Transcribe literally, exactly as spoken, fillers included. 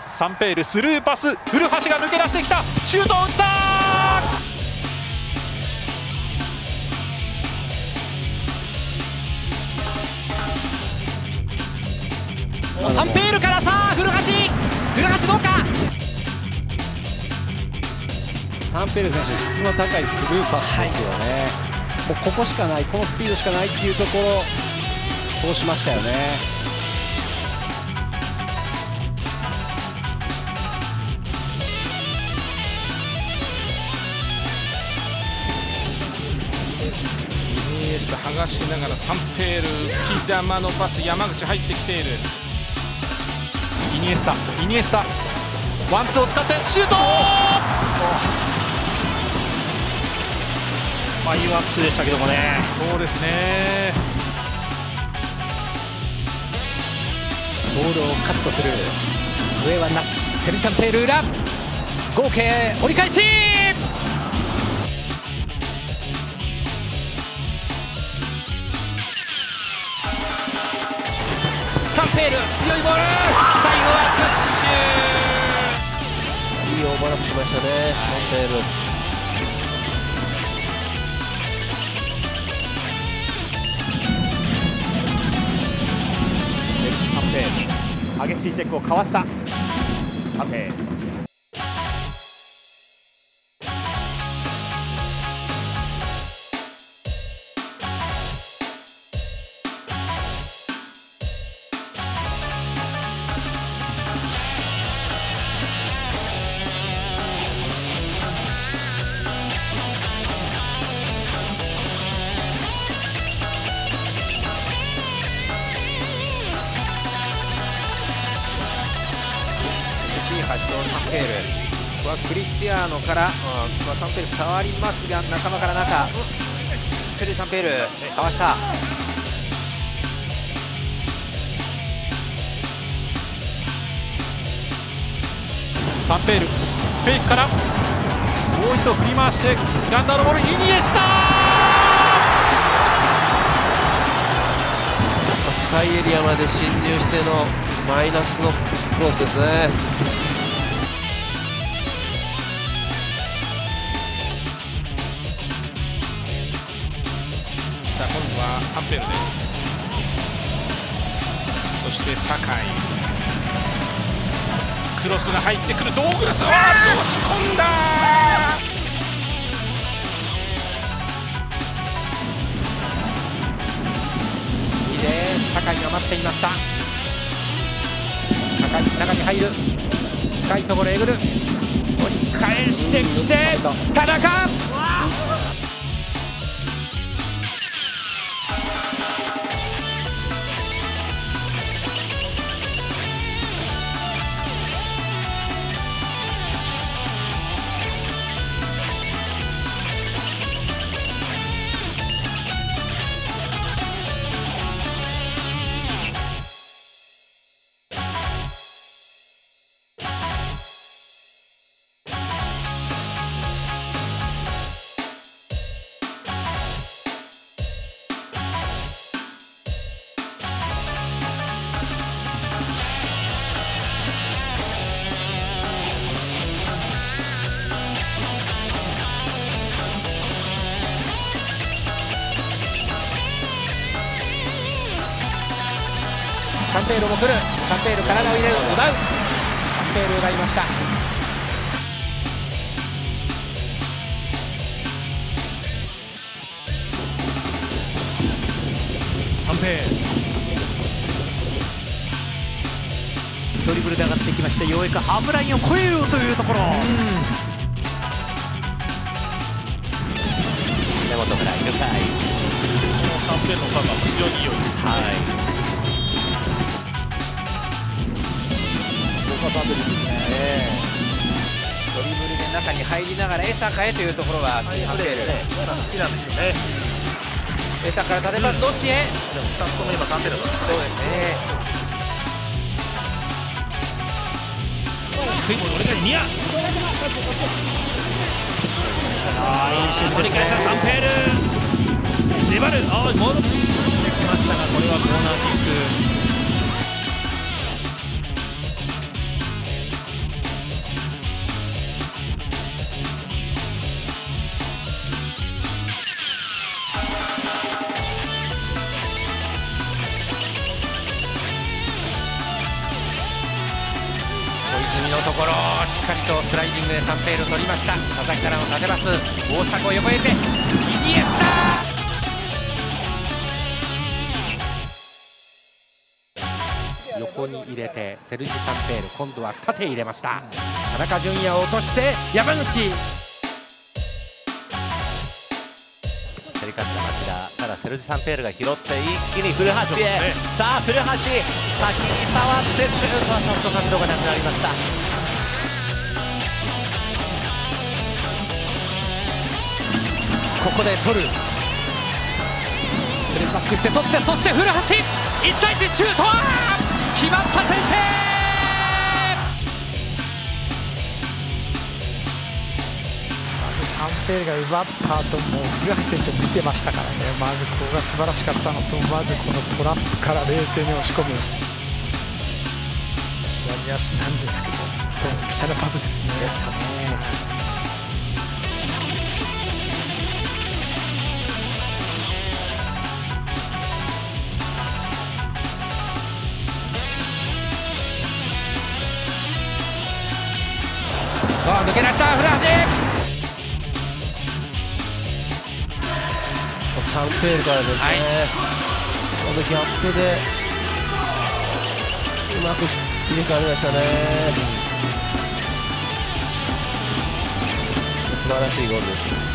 サンペールスルーパス、古橋が抜け出してきた、シュートを打った。 サンペールからさあ古橋、古橋どうか。 サンペール選手質の高いスルーパスですよね、はい、もうここしかない、このスピードしかないっていうところ通しましたよね。 イニエスタ剥がしながらサンペール、木玉のパス、山口入ってきている。 イニエスタ、イニエスタ、ワンツーを使ってシュート。 まあいいワンツーでしたけどもね。 そうですね。 ボールをカットする。笛はなし。セリサンペール裏。合計折り返し。サンペール強いボール。最後はプッシュ。 いいオーバーラップしましたね、サンペール。 激しいチェックをかわした。カペサンペール、ここはクリスティアーノから、うん、ここはサンペール触りますが仲間から中、セリサンペールかわした。 サンペールフェイクからもう一度振り回してガンダーのボール、イニエスタ。 深いエリアまで侵入してのマイナスのクロスですね。 さあ今度はサンペールです。そして酒井、クロスが入ってくる。ドーグラス、あーっと押し込んだ。 いいね、酒井が待っていました。酒井中に入る。深いところえぐる。折り返してきて田中。サンペールも来る。サンペール体を入れる、奪う。サンペール奪いました。サンペールドリブルで上がってきまして、ようやくハーフラインを越えようというところ。根本からいるかい。 このサンペールのカバーも非常にいいようです。 はい、 サンペールですね。 ドリブルで中に入りながらエサカへというところはサンペール好きなんですよね。 エサから縦パスどっちへ。 でもふたつとも今サンペールだったんですね。 そうですね。 低いボール、俺がニア。 ああ、いいシュートですね。 取り返したサンペール。粘る。ああ、戻ってきましたが、これはコーナーキック。 ころしっかりとスライディングでサンペール取りました。佐々木からの縦パス、大迫横へてイニエスタ。横に入れてセルジ・サンペール、今度は縦入れました。田中純也を落として山口、競り勝った町田、ただセルジ・サンペールが拾って一気に古橋へ、ね、さあ古橋先に触ってシュートはちょっと角度がなくなりました。 ここで取る、プレスバックして取って、そして古橋いち対いちシュート、決まった先制。 サンペールが奪った後も古橋選手を見てましたからね。まずここが素晴らしかったのと、まずこのトラップから冷静に押し込む左足なんですけど、ドンピシャなパスですね。でしたね。 抜け出した古橋、 サンペールからですね、はい、このギャップでうまく入れ替わりましたね。素晴らしいゴールです。